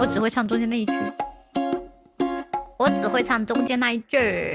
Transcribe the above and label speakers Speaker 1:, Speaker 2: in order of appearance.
Speaker 1: 我只会唱中间那一句，我只会唱中间那一句。